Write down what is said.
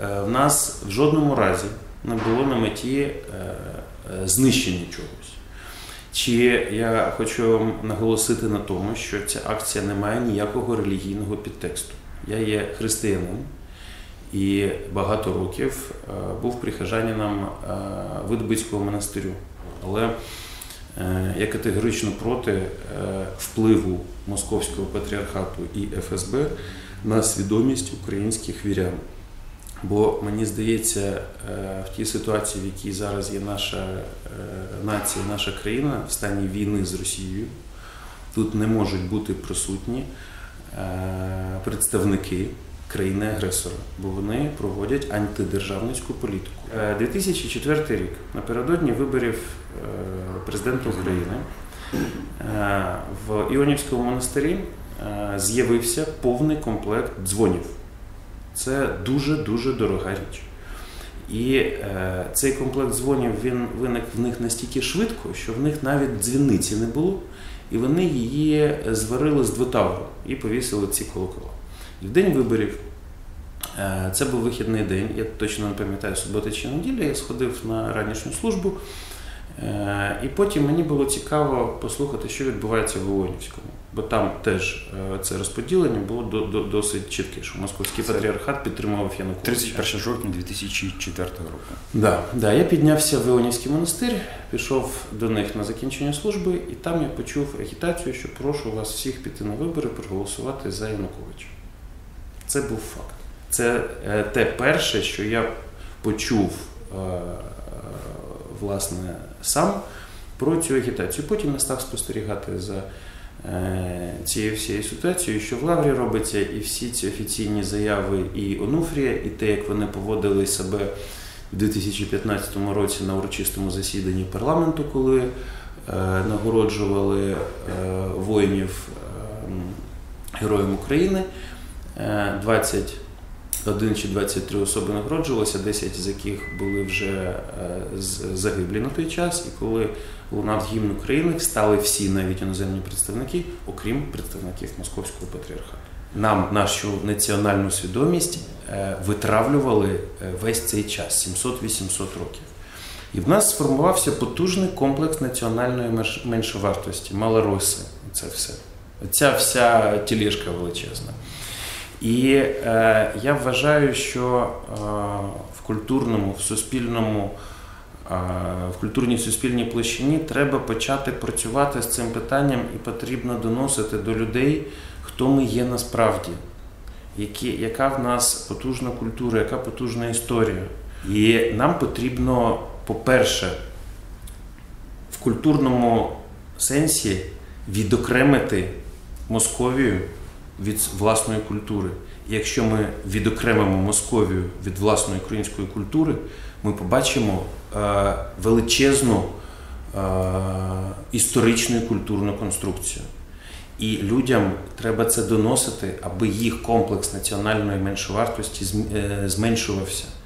в нас в жодному разі не було на меті знищення чогось. Чи я хочу вам наголосити на тому, що ця акція не має ніякого релігійного підтексту. Я є християнин і багато років був прихожанином Видбицького монастирю. Але я категорично проти впливу Московського патріархату і ФСБ на свідомість українських вірян. Бо, мені здається, в тій ситуації, в якій зараз є наша нація, наша країна, в стані війни з Росією, тут не можуть бути присутні представники країни-агресора, бо вони проводять антидержавницьку політику. 2004 рік, напередодні виборів президента України, в Іонівському монастирі з'явився повний комплект дзвонів. Це дуже-дуже дорога річ. І цей комплект дзвонів, він виник в них настільки швидко, що в них навіть дзвіниці не було, і вони її зварили з двотавру і повісили ці колокола. І в день виборів, це був вихідний день, я точно не пам'ятаю, субота чи неділя, я сходив на ранішню службу, і потім мені було цікаво послухати, що відбувається в Іонівському. Бо там теж це розподілення було досить чітке, що Московський патріархат підтримував Януковича. 31 жовтня 2004 року. Да, я піднявся в Іонівський монастир, пішов до них на закінчення служби, і там я почув агітацію, що прошу вас всіх піти на вибори, проголосувати за Януковича. Це був факт. Це те перше, що я почув, власне, сам про цю агітацію. Потім я став спостерігати за цією всією ситуацією, що в Лаврі робиться, і всі ці офіційні заяви і Онуфрія, і те, як вони поводили себе в 2015 році на урочистому засіданні парламенту, коли нагороджували воїнів Героям України. 21 чи 23 особи нагороджувалися, 10 з яких були вже загиблі на той час. І коли лунав гімн України, встали всі, навіть іноземні представники, окрім представників Московського патріархату. Нам нашу національну свідомість витравлювали весь цей час, 700-800 років. І в нас сформувався потужний комплекс національної меншовартості, малороси, це все. Ця вся тележка величезна. І я вважаю, що в культурному, в культурній суспільній площині треба почати працювати з цим питанням і потрібно доносити до людей, хто ми є насправді, яка в нас потужна культура, яка потужна історія. І нам потрібно, по-перше, в культурному сенсі відокремити Московію від власної культури. І якщо ми відокремимо Московію від власної української культури, ми побачимо величезну історичну і культурну конструкцію. І людям треба це доносити, аби їх комплекс національної меншовартості зменшувався.